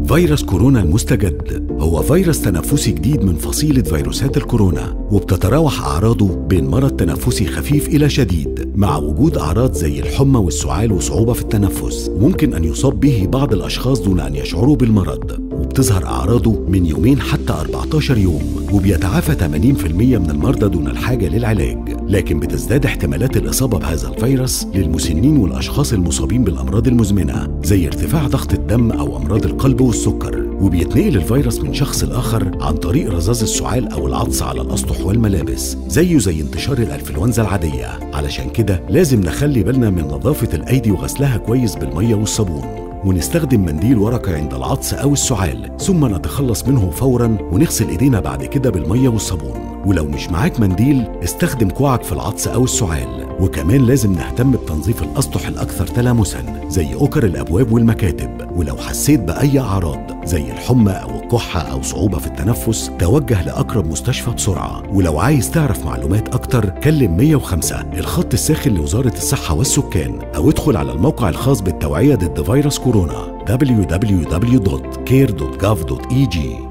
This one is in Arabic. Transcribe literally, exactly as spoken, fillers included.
فيروس كورونا المستجد هو فيروس تنفسي جديد من فصيلة فيروسات الكورونا، وبتتراوح أعراضه بين مرض تنفسي خفيف إلى شديد مع وجود أعراض زي الحمى والسعال وصعوبة في التنفس. ممكن أن يصاب به بعض الأشخاص دون أن يشعروا بالمرض، وبتظهر أعراضه من يومين حتى أربعة عشر يوم، وبيتعافى ثمانين بالمئة من المرضى دون الحاجة للعلاج. لكن بتزداد احتمالات الإصابة بهذا الفيروس للمسنين والأشخاص المصابين بالأمراض المزمنة زي ارتفاع ضغط الدم أو أمراض القلب والسكر. وبيتنقل الفيروس من شخص لآخر عن طريق رذاذ السعال أو العطس على الأسطح والملابس، زيه زي انتشار الأنفلونزا العادية. علشان كده لازم نخلي بالنا من نظافة الأيدي وغسلها كويس بالمية والصابون، ونستخدم منديل ورقة عند العطس أو السعال، ثم نتخلص منه فوراً ونغسل إيدينا بعد كده بالمية والصابون. ولو مش معاك منديل استخدم كوعك في العطس أو السعال. وكمان لازم نهتم بتنظيف الأسطح الأكثر تلامساً زي أكر الأبواب والمكاتب. ولو حسيت بأي أعراض زي الحمى أو الكحة أو صعوبة في التنفس توجه لأقرب مستشفى بسرعة. ولو عايز تعرف معلومات أكتر كلم مية وخمسة الخط الساخن لوزارة الصحة والسكان، أو ادخل على الموقع الخاص بالتوعية ضد فيروس كورونا دبليو دبليو دبليو دوت كير دوت جوف دوت اي جي.